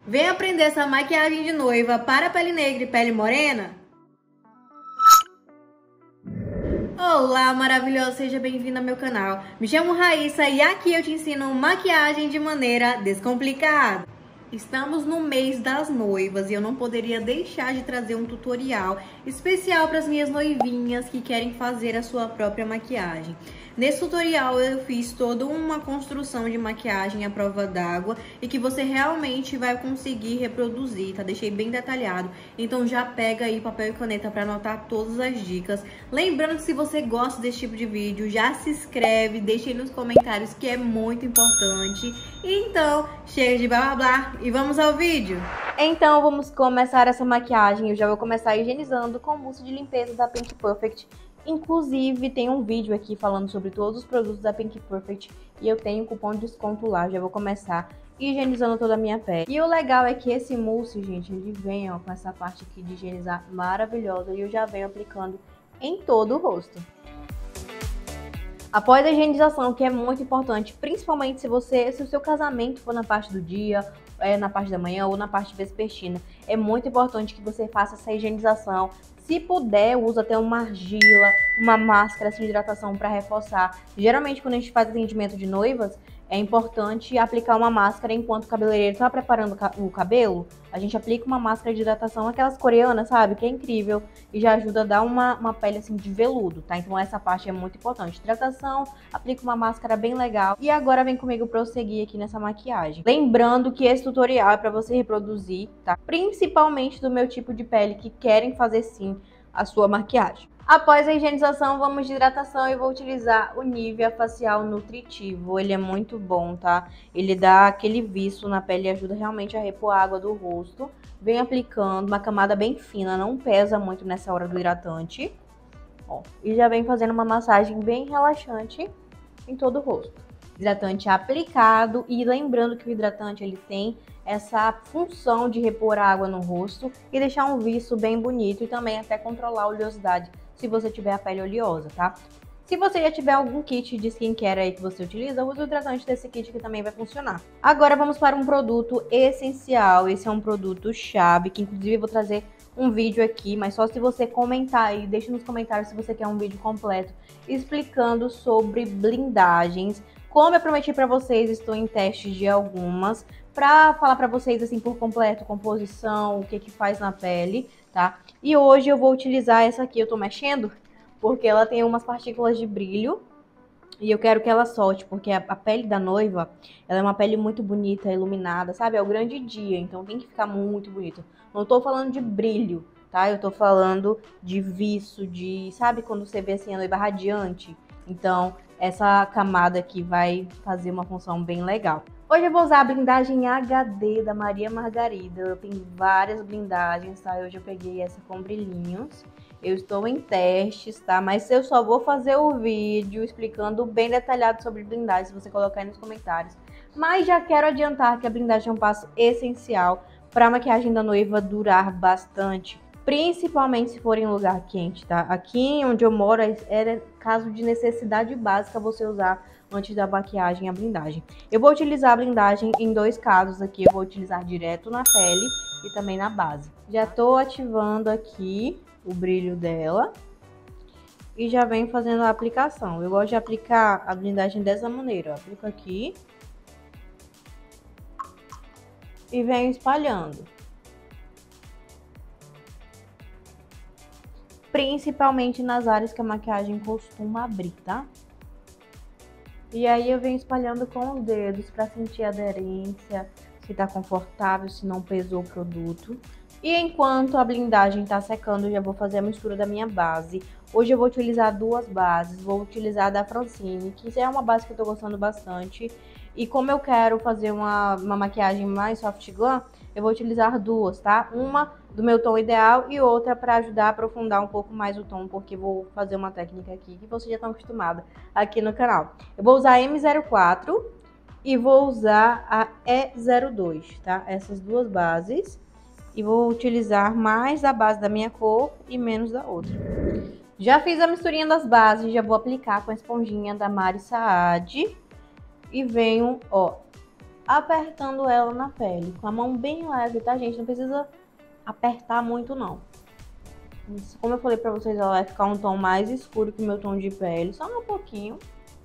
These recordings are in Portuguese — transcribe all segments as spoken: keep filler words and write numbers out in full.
Vem aprender essa maquiagem de noiva para pele negra e pele morena? Olá, maravilhosa! Seja bem-vindo ao meu canal. Me chamo Raíssa e aqui eu te ensino maquiagem de maneira descomplicada. Estamos no mês das noivas e eu não poderia deixar de trazer um tutorial especial para as minhas noivinhas que querem fazer a sua própria maquiagem. Nesse tutorial eu fiz toda uma construção de maquiagem à prova d'água e que você realmente vai conseguir reproduzir, tá? Deixei bem detalhado, então já pega aí papel e caneta para anotar todas as dicas. Lembrando que se você gosta desse tipo de vídeo, já se inscreve, deixa aí nos comentários que é muito importante. Então, chega de blá blá blá e vamos ao vídeo! Então vamos começar essa maquiagem. Eu já vou começar higienizando com mousse de limpeza da Pink Perfect. Inclusive, tem um vídeo aqui falando sobre todos os produtos da Pink Perfect e eu tenho um cupom de desconto lá. Já vou começar higienizando toda a minha pele. E o legal é que esse mousse, gente, ele vem ó, com essa parte aqui de higienizar maravilhosa e eu já venho aplicando em todo o rosto. Após a higienização, que é muito importante, principalmente se você, se o seu casamento for na parte do dia, é, na parte da manhã ou na parte vespertina, é muito importante que você faça essa higienização. Se puder, usa até uma argila, uma máscara assim, de hidratação para reforçar. Geralmente, quando a gente faz atendimento de noivas, é importante aplicar uma máscara enquanto o cabeleireiro está preparando o cabelo. A gente aplica uma máscara de hidratação, aquelas coreanas, sabe? Que é incrível e já ajuda a dar uma, uma pele assim de veludo, tá? Então essa parte é muito importante. Hidratação, aplica uma máscara bem legal. E agora vem comigo prosseguir aqui nessa maquiagem. Lembrando que esse tutorial é para você reproduzir, tá? Principalmente do meu tipo de pele que querem fazer sim a sua maquiagem. Após a higienização, vamos de hidratação e vou utilizar o Nivea Facial Nutritivo. Ele é muito bom, tá? Ele dá aquele viço na pele e ajuda realmente a repor a água do rosto. Venho aplicando uma camada bem fina, não pesa muito nessa hora do hidratante. Ó, e já vem fazendo uma massagem bem relaxante em todo o rosto. Hidratante aplicado e lembrando que o hidratante ele tem essa função de repor a água no rosto e deixar um viço bem bonito e também até controlar a oleosidade se você tiver a pele oleosa, tá? Se você já tiver algum kit de skincare aí que você utiliza, use o hidratante desse kit que também vai funcionar. Agora vamos para um produto essencial. Esse é um produto chave, que inclusive eu vou trazer um vídeo aqui, mas só se você comentar aí, deixa nos comentários se você quer um vídeo completo explicando sobre blindagens. Como eu prometi para vocês, estou em testes de algumas, para falar para vocês assim por completo, composição, o que que faz na pele, tá? E hoje eu vou utilizar essa aqui, eu tô mexendo, porque ela tem umas partículas de brilho e eu quero que ela solte, porque a, a pele da noiva, ela é uma pele muito bonita, iluminada, sabe? É o grande dia, então tem que ficar muito bonito. Não tô falando de brilho, tá? Eu tô falando de viço, de, sabe quando você vê assim a noiva radiante? Então, essa camada aqui vai fazer uma função bem legal. Hoje eu vou usar a blindagem H D da Maria Margarida. Tem várias blindagens, tá? Hoje eu peguei essa com brilhinhos. Eu estou em testes, tá? Mas eu só vou fazer o vídeo explicando bem detalhado sobre blindagem, se você colocar aí nos comentários. Mas já quero adiantar que a blindagem é um passo essencial para a maquiagem da noiva durar bastante. Principalmente se for em lugar quente, tá? Aqui onde eu moro era caso de necessidade básica você usar antes da maquiagem a blindagem. Eu vou utilizar a blindagem em dois casos aqui. Eu vou utilizar direto na pele e também na base. Já tô ativando aqui o brilho dela e já venho fazendo a aplicação. Eu gosto de aplicar a blindagem dessa maneira. Eu aplico aqui e venho espalhando. Principalmente nas áreas que a maquiagem costuma abrir, tá? E aí eu venho espalhando com os dedos para sentir a aderência, se tá confortável, se não pesou o produto. E enquanto a blindagem tá secando, eu já vou fazer a mistura da minha base. Hoje eu vou utilizar duas bases, vou utilizar a da Francine, que é uma base que eu tô gostando bastante. E como eu quero fazer uma, uma maquiagem mais soft glam, eu vou utilizar duas, tá? Uma do meu tom ideal e outra para ajudar a aprofundar um pouco mais o tom, porque vou fazer uma técnica aqui que vocês já estão acostumados aqui no canal. Eu vou usar a M zero quatro e vou usar a E zero dois, tá? Essas duas bases. E vou utilizar mais a base da minha cor e menos da outra. Já fiz a misturinha das bases, já vou aplicar com a esponjinha da Mari Saad. E venho, ó, apertando ela na pele, com a mão bem leve, tá, gente? Não precisa apertar muito, não. Como eu falei pra vocês, ela vai ficar um tom mais escuro que o meu tom de pele, só um pouquinho.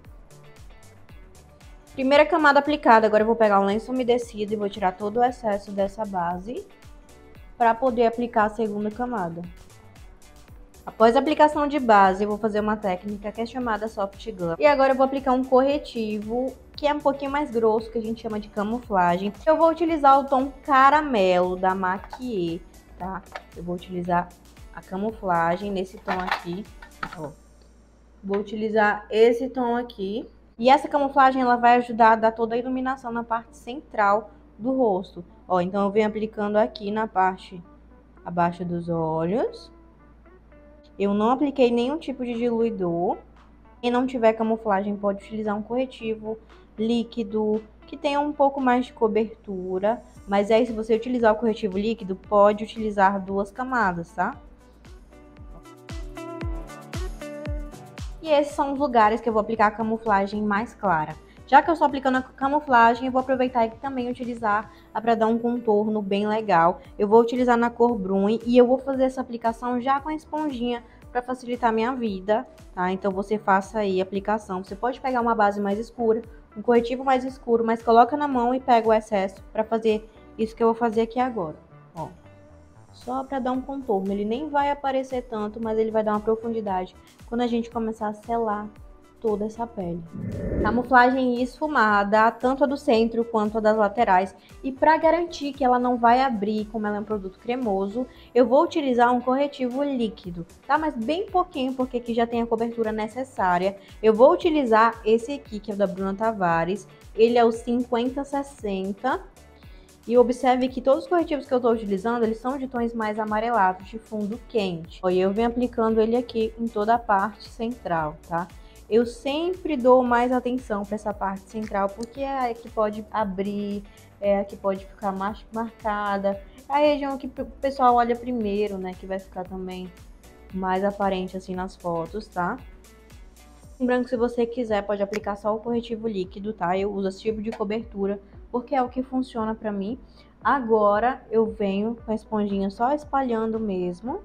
Primeira camada aplicada, agora eu vou pegar um lenço umedecido e vou tirar todo o excesso dessa base para poder aplicar a segunda camada. Após a aplicação de base, eu vou fazer uma técnica que é chamada Soft Glam. E agora eu vou aplicar um corretivo, que é um pouquinho mais grosso, que a gente chama de camuflagem. Eu vou utilizar o tom caramelo da Maquiê, tá? Eu vou utilizar a camuflagem nesse tom aqui, ó. Vou utilizar esse tom aqui. E essa camuflagem, ela vai ajudar a dar toda a iluminação na parte central do rosto. Ó, então eu venho aplicando aqui na parte abaixo dos olhos. Eu não apliquei nenhum tipo de diluidor. Quem não tiver camuflagem pode utilizar um corretivo líquido que tenha um pouco mais de cobertura. Mas aí, se você utilizar o corretivo líquido, pode utilizar duas camadas, tá? E esses são os lugares que eu vou aplicar a camuflagem mais clara. Já que eu estou aplicando a camuflagem, eu vou aproveitar e também utilizar para dar um contorno bem legal. Eu vou utilizar na cor Brune e eu vou fazer essa aplicação já com a esponjinha para facilitar a minha vida, tá? Então você faça aí a aplicação. Você pode pegar uma base mais escura, um corretivo mais escuro, mas coloca na mão e pega o excesso para fazer isso que eu vou fazer aqui agora, ó. Só para dar um contorno, ele nem vai aparecer tanto, mas ele vai dar uma profundidade quando a gente começar a selar toda essa pele. Camuflagem esfumada, tanto a do centro quanto a das laterais. E para garantir que ela não vai abrir, como ela é um produto cremoso, eu vou utilizar um corretivo líquido, tá? Mas bem pouquinho, porque aqui já tem a cobertura necessária. Eu vou utilizar esse aqui, que é o da Bruna Tavares. Ele é o cinquenta sessenta. E observe que todos os corretivos que eu estou utilizando, eles são de tons mais amarelados, de fundo quente. E eu venho aplicando ele aqui em toda a parte central, tá? Eu sempre dou mais atenção para essa parte central, porque é a que pode abrir, é a que pode ficar mais marcada. É a região que o pessoal olha primeiro, né? Que vai ficar também mais aparente assim nas fotos, tá? Lembrando que se você quiser, pode aplicar só o corretivo líquido, tá? Eu uso esse tipo de cobertura, porque é o que funciona pra mim. Agora eu venho com a esponjinha só espalhando mesmo.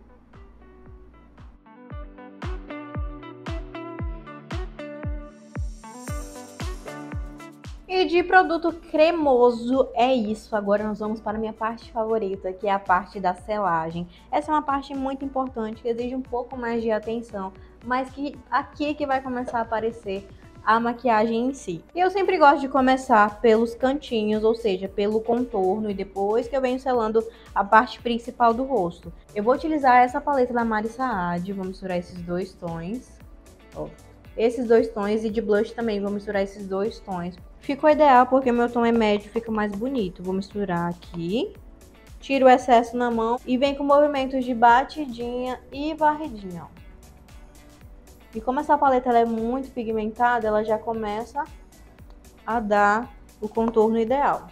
E de produto cremoso é isso. Agora nós vamos para a minha parte favorita, que é a parte da selagem. Essa é uma parte muito importante, que exige um pouco mais de atenção, mas que aqui que vai começar a aparecer a maquiagem em si. E eu sempre gosto de começar pelos cantinhos, ou seja, pelo contorno, e depois que eu venho selando a parte principal do rosto. Eu vou utilizar essa paleta da Mari Saad, vou misturar esses dois tons, ó. Esses dois tons, e de blush também, vou misturar esses dois tons. Ficou ideal porque meu tom é médio, fica mais bonito. Vou misturar aqui, tiro o excesso na mão e vem com movimentos de batidinha e varridinha, ó. E como essa paleta ela é muito pigmentada, ela já começa a dar o contorno ideal.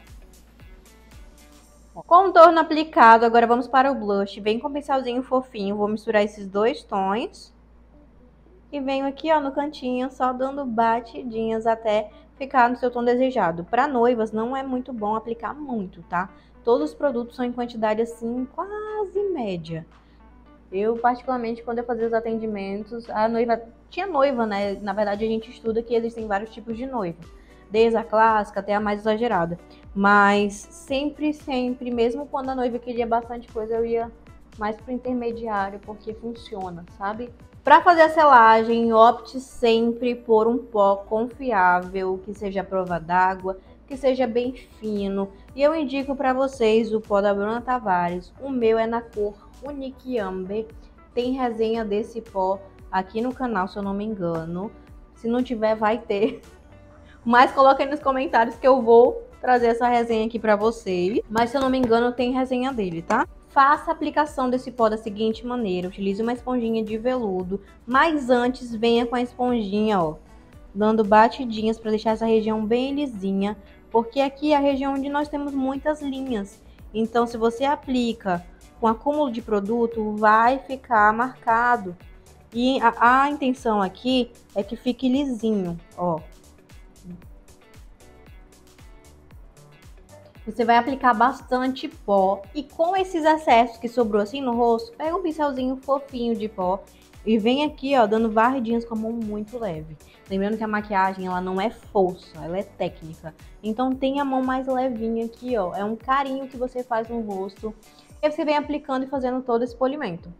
Contorno aplicado, agora vamos para o blush. Vem com um pincelzinho fofinho, vou misturar esses dois tons. E venho aqui, ó, no cantinho, só dando batidinhas até ficar no seu tom desejado. Para noivas, não é muito bom aplicar muito, tá? Todos os produtos são em quantidade, assim, quase média. Eu, particularmente, quando eu fazia os atendimentos, a noiva... Tinha noiva, né? Na verdade, a gente estuda que existem vários tipos de noiva. Desde a clássica até a mais exagerada. Mas sempre, sempre, mesmo quando a noiva queria bastante coisa, eu ia mais pro intermediário, porque funciona, sabe? Para fazer a selagem, opte sempre por um pó confiável, que seja à prova d'água, que seja bem fino. E eu indico para vocês o pó da Bruna Tavares. O meu é na cor Unique Amber. Tem resenha desse pó aqui no canal, se eu não me engano. Se não tiver, vai ter. Mas coloca aí nos comentários que eu vou trazer essa resenha aqui para vocês. Mas se eu não me engano, tem resenha dele, tá? Faça a aplicação desse pó da seguinte maneira. Utilize uma esponjinha de veludo, mas antes venha com a esponjinha, ó, dando batidinhas para deixar essa região bem lisinha, porque aqui é a região onde nós temos muitas linhas. Então, se você aplica com acúmulo de produto, vai ficar marcado. E a, a intenção aqui é que fique lisinho, ó. Você vai aplicar bastante pó e com esses excessos que sobrou assim no rosto, pega um pincelzinho fofinho de pó e vem aqui, ó, dando varridinhas com a mão muito leve. Lembrando que a maquiagem, ela não é força, ela é técnica. Então tem a mão mais levinha aqui, ó, é um carinho que você faz no rosto. E aí você vem aplicando e fazendo todo esse polimento.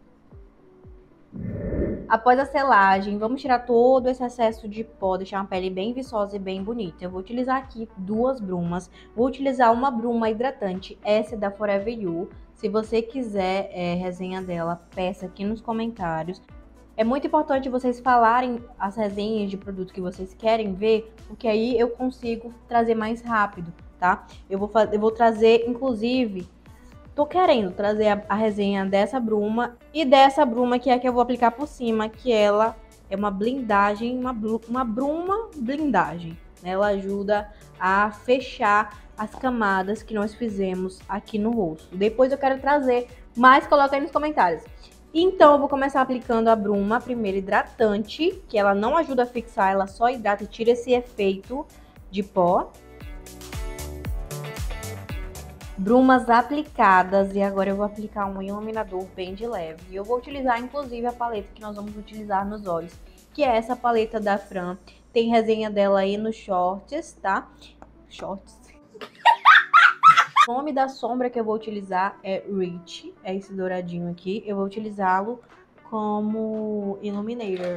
Após a selagem, vamos tirar todo esse excesso de pó, deixar uma pele bem viçosa e bem bonita. Eu vou utilizar aqui duas brumas. Vou utilizar uma bruma hidratante, essa é da Forever You. Se você quiser é, resenha dela, peça aqui nos comentários. É muito importante vocês falarem as resenhas de produto que vocês querem ver, porque aí eu consigo trazer mais rápido, tá? Eu vou, eu vou trazer, inclusive... Tô querendo trazer a, a resenha dessa bruma e dessa bruma que é a que eu vou aplicar por cima, que ela é uma blindagem, uma, uma bruma blindagem. Ela ajuda a fechar as camadas que nós fizemos aqui no rosto. Depois eu quero trazer, mas coloca aí nos comentários. Então eu vou começar aplicando a bruma, primeiro hidratante, que ela não ajuda a fixar, ela só hidrata e tira esse efeito de pó. Brumas aplicadas e agora eu vou aplicar um iluminador bem de leve. E eu vou utilizar inclusive a paleta que nós vamos utilizar nos olhos, que é essa paleta da Fran. Tem resenha dela aí nos shorts, tá? Shorts. O nome da sombra que eu vou utilizar é Rich, é esse douradinho aqui. Eu vou utilizá-lo como Illuminator.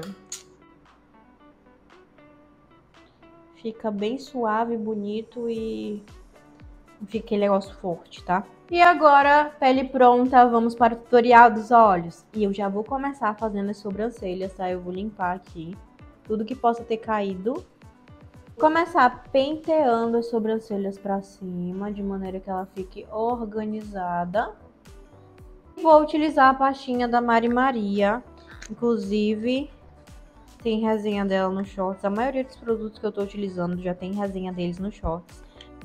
Fica bem suave, bonito e... fica aquele negócio forte, tá? E agora, pele pronta, vamos para o tutorial dos olhos. E eu já vou começar fazendo as sobrancelhas, tá? Eu vou limpar aqui tudo que possa ter caído. Vou começar penteando as sobrancelhas pra cima, de maneira que ela fique organizada. Vou utilizar a pastinha da Mari Maria. Inclusive, tem resenha dela no shorts. A maioria dos produtos que eu tô utilizando já tem resenha deles no shorts.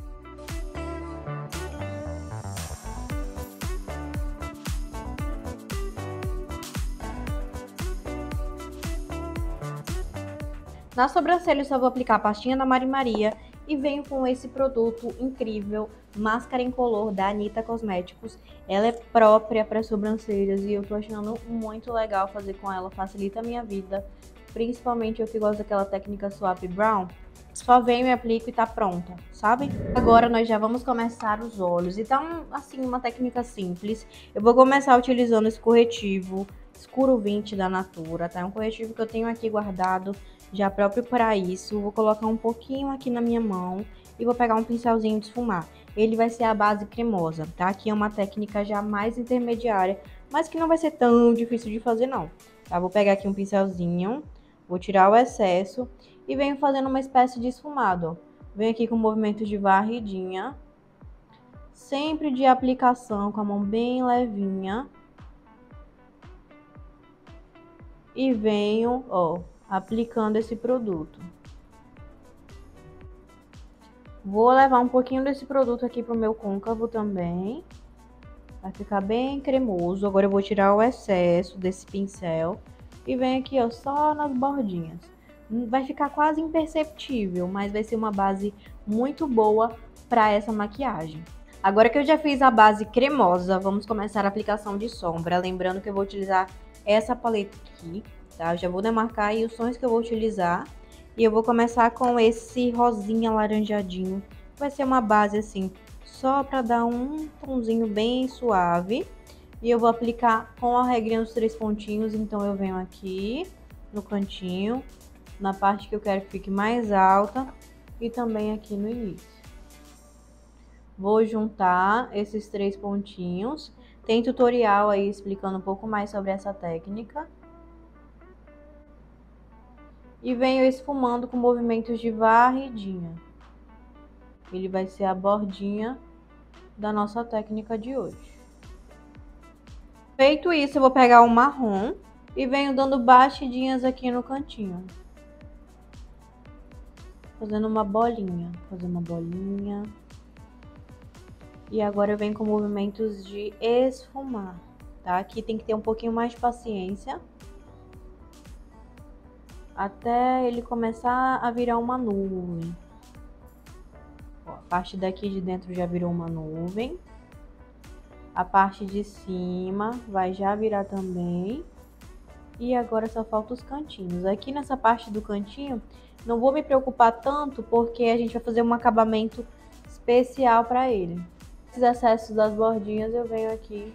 Na sobrancelha eu só vou aplicar a pastinha da Mari Maria e venho com esse produto incrível, Máscara Incolor da Anitta Cosméticos. Ela é própria para sobrancelhas e eu tô achando muito legal fazer com ela, facilita a minha vida, principalmente eu que gosto daquela técnica Swap Brown. Só venho e aplico e tá pronta, sabe? Agora nós já vamos começar os olhos. Então, assim, uma técnica simples. Eu vou começar utilizando esse corretivo Escuro vinte da Natura, tá? É um corretivo que eu tenho aqui guardado já próprio para isso. Vou colocar um pouquinho aqui na minha mão e vou pegar um pincelzinho de esfumar. Ele vai ser a base cremosa, tá? Aqui é uma técnica já mais intermediária, mas que não vai ser tão difícil de fazer não, tá? Vou pegar aqui um pincelzinho, vou tirar o excesso e venho fazendo uma espécie de esfumado, ó. Venho aqui com movimentos de varridinha, sempre de aplicação, com a mão bem levinha. E venho, ó, aplicando esse produto. Vou levar um pouquinho desse produto aqui pro meu côncavo também. Vai ficar bem cremoso. Agora eu vou tirar o excesso desse pincel. E venho aqui, ó, só nas bordinhas. Vai ficar quase imperceptível, mas vai ser uma base muito boa para essa maquiagem. Agora que eu já fiz a base cremosa, vamos começar a aplicação de sombra. Lembrando que eu vou utilizar essa paleta aqui, tá? Eu já vou demarcar aí os tons que eu vou utilizar. E eu vou começar com esse rosinha laranjadinho. Vai ser uma base assim, só para dar um tonzinho bem suave. E eu vou aplicar com a regrinha dos três pontinhos. Então eu venho aqui no cantinho, na parte que eu quero que fique mais alta. E também aqui no início. Vou juntar esses três pontinhos. Tem tutorial aí explicando um pouco mais sobre essa técnica. E venho esfumando com movimentos de varridinha. Ele vai ser a bordinha da nossa técnica de hoje. Feito isso, eu vou pegar o marrom e venho dando batidinhas aqui no cantinho. Fazendo uma bolinha. Fazer uma bolinha. E agora eu venho com movimentos de esfumar, tá? Aqui tem que ter um pouquinho mais de paciência. Até ele começar a virar uma nuvem. Ó, a parte daqui de dentro já virou uma nuvem. A parte de cima vai já virar também. E agora só falta os cantinhos. Aqui nessa parte do cantinho, não vou me preocupar tanto, porque a gente vai fazer um acabamento especial para ele. Esses excessos das bordinhas eu venho aqui.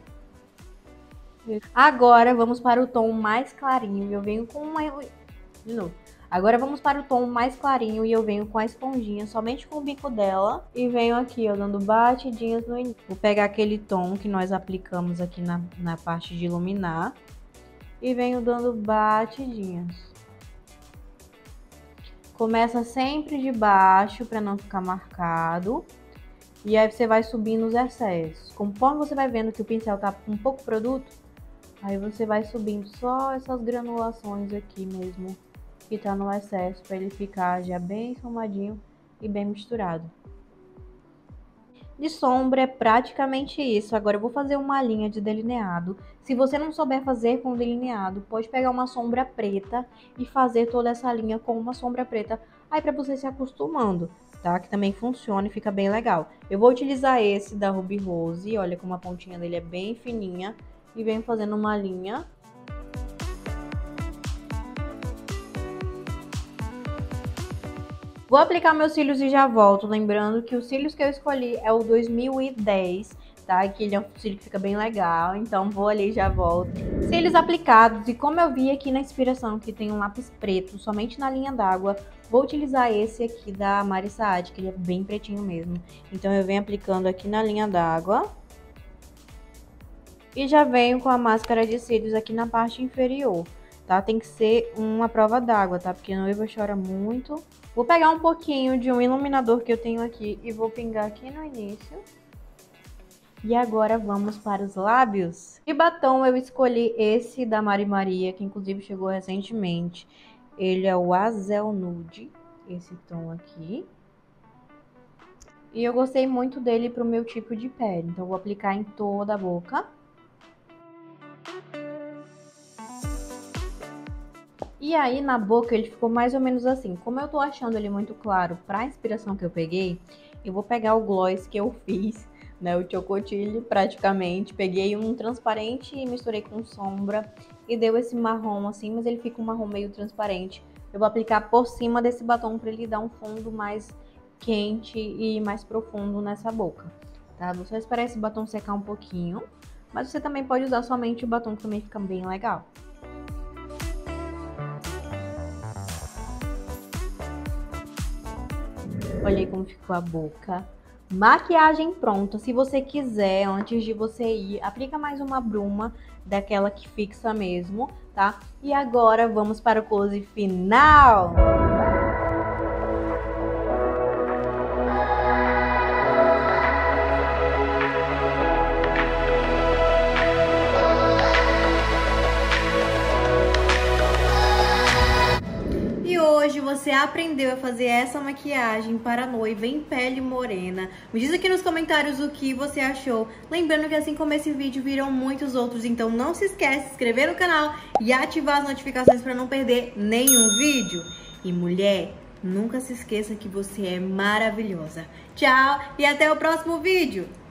Agora vamos para o tom mais clarinho. Eu venho com uma... De novo. Agora vamos para o tom mais clarinho e eu venho com a esponjinha, somente com o bico dela. E venho aqui, ó, dando batidinhas no início. Vou pegar aquele tom que nós aplicamos aqui na, na parte de iluminar. E venho dando batidinhas. Começa sempre de baixo para não ficar marcado. E aí você vai subindo os excessos. Conforme você vai vendo que o pincel tá com pouco produto, aí você vai subindo só essas granulações aqui mesmo, que tá no excesso, para ele ficar já bem esfumadinho e bem misturado. De sombra é praticamente isso. Agora eu vou fazer uma linha de delineado. Se você não souber fazer com delineado, pode pegar uma sombra preta e fazer toda essa linha com uma sombra preta, aí para você se acostumando, tá? Que também funciona e fica bem legal. Eu vou utilizar esse da Ruby Rose, olha como a pontinha dele é bem fininha, e venho fazendo uma linha. Vou aplicar meus cílios e já volto, lembrando que os cílios que eu escolhi é o dois mil e dez, tá? Que ele é um cílio que fica bem legal, então vou ali e já volto. Cílios aplicados, e como eu vi aqui na inspiração que tem um lápis preto somente na linha d'água, vou utilizar esse aqui da Mari Saad, que ele é bem pretinho mesmo. Então eu venho aplicando aqui na linha d'água. E já venho com a máscara de cílios aqui na parte inferior, tá? Tem que ser uma prova d'água, tá? Porque a noiva chora muito. Vou pegar um pouquinho de um iluminador que eu tenho aqui e vou pingar aqui no início. E agora vamos para os lábios. De batom eu escolhi esse da Mari Maria, que inclusive chegou recentemente. Ele é o Azel Nude, esse tom aqui. E eu gostei muito dele pro meu tipo de pele, então vou aplicar em toda a boca. E aí na boca ele ficou mais ou menos assim. Como eu tô achando ele muito claro pra inspiração que eu peguei, eu vou pegar o gloss que eu fiz, né, o Chocotile praticamente. Peguei um transparente e misturei com sombra e deu esse marrom assim, mas ele fica um marrom meio transparente. Eu vou aplicar por cima desse batom pra ele dar um fundo mais quente e mais profundo nessa boca, tá? Vou só esperar esse batom secar um pouquinho, mas você também pode usar somente o batom, que também fica bem legal. Olha aí como ficou a boca. Maquiagem pronta. Se você quiser, antes de você ir, aplica mais uma bruma, daquela que fixa mesmo, tá? E agora vamos para o close final. Hoje você aprendeu a fazer essa maquiagem para a noiva em pele morena. Me diz aqui nos comentários o que você achou. Lembrando que assim como esse vídeo viram muitos outros, então não se esquece de se inscrever no canal e ativar as notificações para não perder nenhum vídeo. E mulher, nunca se esqueça que você é maravilhosa. Tchau e até o próximo vídeo!